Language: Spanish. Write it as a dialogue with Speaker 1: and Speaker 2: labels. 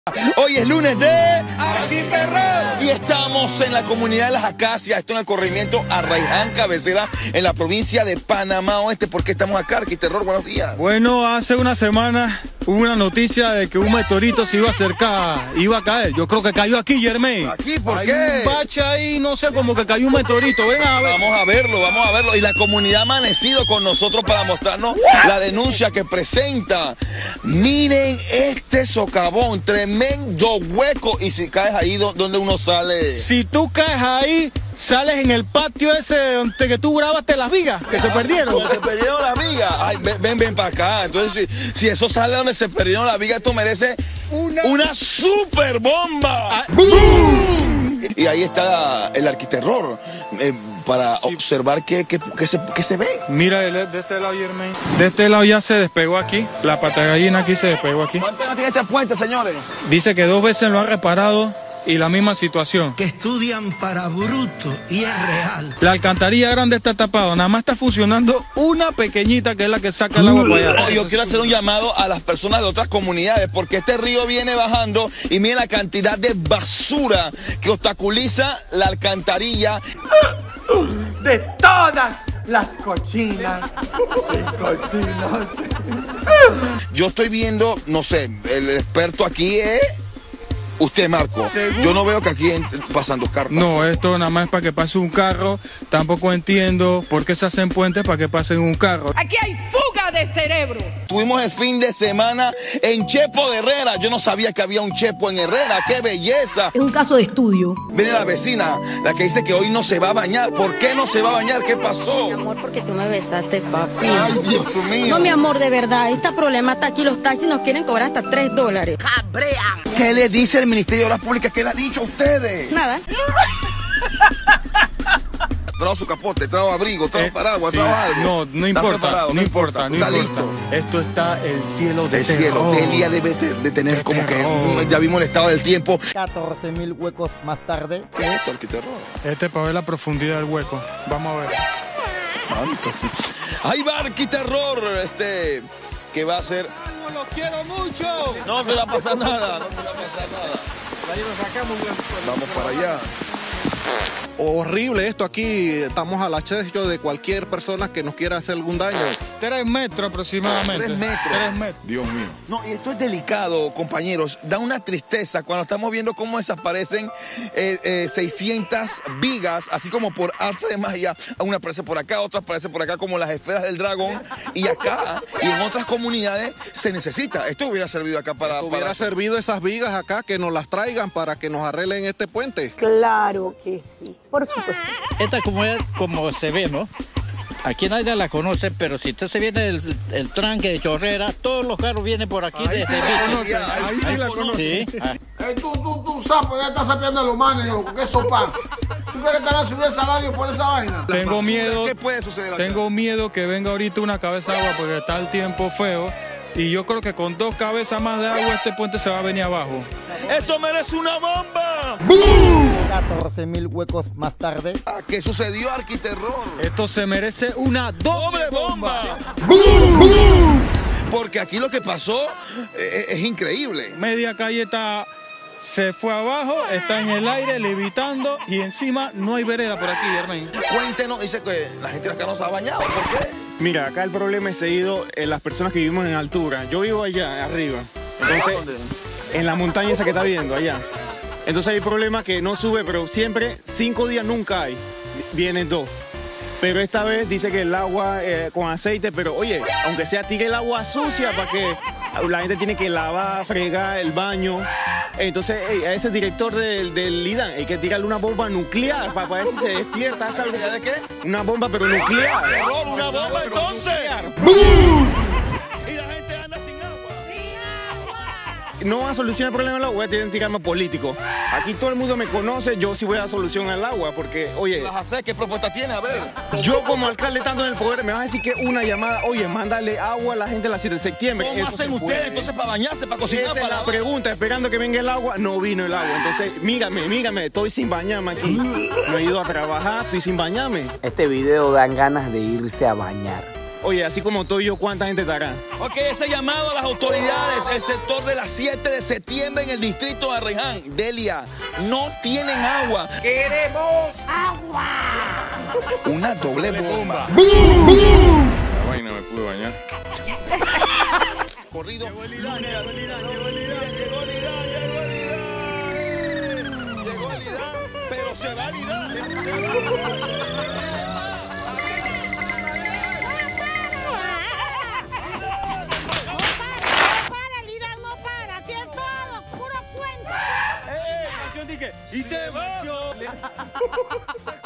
Speaker 1: Hoy es lunes de Arquiterror y estamos en la comunidad de Las Acacias, esto en el corregimiento Arraiján, cabecera en la provincia de Panamá Oeste. ¿Por qué estamos acá, Arquiterror? Buenos días.
Speaker 2: Bueno, hace una semana hubo una noticia de que un meteorito se iba a acercar, iba a caer. Yo creo que cayó aquí, Germain.
Speaker 1: ¿Aquí? ¿Por
Speaker 2: Hay
Speaker 1: qué?
Speaker 2: un bache ahí, no sé, como que cayó un meteorito. Ven a ver.
Speaker 1: Vamos a verlo, vamos a verlo. Y la comunidad ha amanecido con nosotros para mostrarnos la denuncia que presenta. Miren este socavón, tremendo hueco. Y si caes ahí, ¿dónde uno sale?
Speaker 2: Si tú caes ahí, sales en el patio ese donde que tú grabaste las vigas, que se perdieron.
Speaker 1: Se perdieron las vigas. Ay, ven para acá. Entonces, si eso sale donde se perdieron las vigas, esto merece una super bomba. ¡Boom! Y ahí está el Arquiterror para observar qué se ve.
Speaker 2: Mira, de este lado, Germain. De este lado ya se despegó aquí. La pata de gallina aquí se despegó aquí.
Speaker 1: ¿Cuánto tiene este puente, señores?
Speaker 2: Dice que 2 veces lo ha reparado y la misma situación.
Speaker 3: Que estudian para bruto y es real.
Speaker 2: La alcantarilla grande está tapada, nada más está funcionando una pequeñita que es la que saca el agua para allá.
Speaker 1: Yo quiero hacer un llamado a las personas de otras comunidades porque este río viene bajando y miren la cantidad de basura que obstaculiza la alcantarilla.
Speaker 4: De todas las cochinas y cochinos.
Speaker 1: Yo estoy viendo, no sé, el experto aquí es usted, Marco. Yo no veo que aquí pasan dos carros.
Speaker 2: No, esto nada más es para que pase un carro. Tampoco entiendo por qué se hacen puentes para que pasen un carro.
Speaker 5: Aquí hay fuga de cerebro.
Speaker 1: Tuvimos el fin de semana en Chepo de Herrera. Yo no sabía que había un Chepo en Herrera. ¡Qué belleza!
Speaker 6: Es un caso de estudio.
Speaker 1: Viene la vecina, la que dice que hoy no se va a bañar. ¿Por qué no se va a bañar? ¿Qué pasó?
Speaker 7: Mi amor, porque tú me besaste, papi.
Speaker 1: Ay, Dios mío.
Speaker 7: No, mi amor, de verdad. Este problema está aquí. Los taxis nos quieren cobrar hasta $3.
Speaker 5: Cabrean.
Speaker 1: ¿Qué le dice el Ministerio de Obras Públicas? ¿Qué le ha dicho a ustedes?
Speaker 7: Nada.
Speaker 1: Trajo su capote, trajo abrigo, trajo paraguas,
Speaker 2: Sí,
Speaker 1: trajo algo.
Speaker 2: no importa,
Speaker 1: preparado,
Speaker 2: no importa.
Speaker 1: Está listo.
Speaker 2: Esto está el cielo de
Speaker 1: El cielo, Delia debe de tener como que, ya vimos el estado del tiempo.
Speaker 4: 14.000 huecos más tarde.
Speaker 1: ¿Qué es esto, Arquiterror?
Speaker 2: Este es para ver la profundidad del hueco. Vamos a ver.
Speaker 1: Santo. Ahí va Arquiterror, que va a ser...
Speaker 2: ¡Lo quiero mucho!
Speaker 1: No se va a pasar nada, no se va a pasar nada.
Speaker 4: Ahí lo sacamos.
Speaker 1: Vamos para allá.
Speaker 8: Horrible esto aquí, estamos al acecho de cualquier persona que nos quiera hacer algún daño.
Speaker 2: 3 metros aproximadamente.
Speaker 1: 3 metros.
Speaker 2: 3 metros.
Speaker 1: Dios mío. No, y esto es delicado, compañeros. Da una tristeza cuando estamos viendo cómo desaparecen 600 vigas, así como por arte de magia. Una aparece por acá, otra aparece por acá, como las esferas del dragón. Y acá, y en otras comunidades, se necesita. Esto hubiera servido acá para...
Speaker 8: Hubiera servido esas vigas acá, que nos las traigan para que nos arreglen este puente.
Speaker 6: Claro que sí, por supuesto.
Speaker 9: Esta como se ve, ¿no? Aquí nadie la conoce, pero si usted se viene el tranque de Chorrera, todos los carros vienen por aquí
Speaker 2: Ahí
Speaker 9: desde
Speaker 2: sí la conoce, ahí sí la conoce.
Speaker 9: Sí.
Speaker 4: Tú sapo, ya estás sapeando a los manes, loco. ¿Qué sopa? ¿Tú crees que te van a subir el salario por esa vaina?
Speaker 2: Tengo miedo.
Speaker 1: ¿Qué puede suceder acá?
Speaker 2: Tengo miedo que venga ahorita una cabeza de agua porque está el tiempo feo. Y yo creo que con 2 cabezas más de agua este puente se va a venir abajo.
Speaker 1: ¡Esto merece una bomba!
Speaker 4: 14.000 huecos más tarde.
Speaker 1: ¿Qué sucedió, Arquiterror?
Speaker 2: Esto se merece una doble bomba.
Speaker 1: Porque aquí lo que pasó es increíble.
Speaker 2: Media calle se fue abajo, está en el aire, levitando y encima no hay vereda por aquí, Germain.
Speaker 1: Cuéntenos, dice que la gente de acá no se ha bañado. ¿Por qué?
Speaker 10: Mira, acá el problema es seguido en las personas que vivimos en altura. Yo vivo allá, arriba. Entonces, en la montaña esa que está viendo, allá. Entonces hay problema que no sube, pero siempre 5 días nunca hay. Vienen 2. Pero esta vez dice que el agua con aceite, pero oye, aunque sea tire el agua sucia para que la gente tiene que lavar, fregar el baño. Entonces, a ese director del IDAN hay que tirarle una bomba nuclear para ver si se despierta. ¿Hace algo?
Speaker 1: ¿De qué?
Speaker 10: Una bomba, pero nuclear.
Speaker 1: ¡Una bomba entonces!
Speaker 10: ¡Bum!
Speaker 1: Y la gente anda sin agua.
Speaker 10: No va a solucionar el problema del agua, voy a tener que tirarme político. Aquí todo el mundo me conoce, yo sí voy a dar solución al agua, porque, oye...
Speaker 1: ¿Qué vas a hacer? ¿Qué propuesta tiene? A ver.
Speaker 10: Yo como alcalde tanto en el poder, me vas a decir que una llamada, oye, mándale agua a la gente el 7 de septiembre.
Speaker 1: ¿Cómo hacen ustedes entonces para bañarse, para cocinar?
Speaker 10: Esa es la pregunta, esperando que venga el agua, no vino el agua. Entonces, mírame, estoy sin bañarme aquí. No he ido a trabajar, estoy sin bañarme.
Speaker 11: Este video dan ganas de irse a bañar.
Speaker 10: Oye, así como tú y yo, ¿cuánta gente estará?
Speaker 1: Ok, ese llamado a las autoridades, el sector de las 7 de septiembre en el distrito de Arreján. Delia, no tienen agua.
Speaker 5: ¡Queremos agua!
Speaker 1: Una doble bomba.
Speaker 10: ¡Bum! ¡Bum! La vaina me pude bañar.
Speaker 1: Corrido.
Speaker 2: Llegó el Lidán, llegó el Lidán, llegó el Lidán.
Speaker 1: Llegó el Lidán, pero se va el Lidán.
Speaker 2: Y se marchó.